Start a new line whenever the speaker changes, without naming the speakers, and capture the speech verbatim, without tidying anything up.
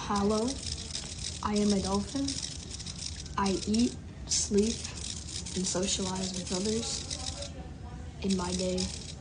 Hello, I am a dolphin. I eat, sleep, and socialize with others in my day.